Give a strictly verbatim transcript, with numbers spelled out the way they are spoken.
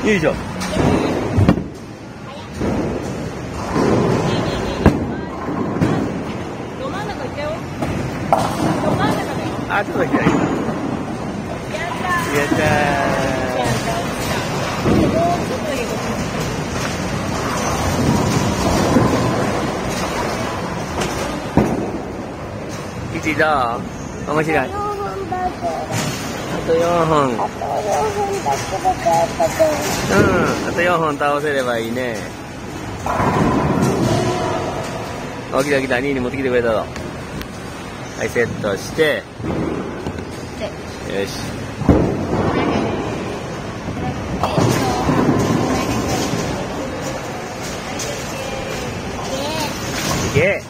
よいしょ。 ど真ん中行ったよ。ど真ん中だよ。 あ、ちょっと左。やったー。いちどう？面白い。あとよんほん。うん、あとよんほん倒せればいいね。お、来た来た、にいに持ってきてくれたぞ。はい、セットして。よし。いけ。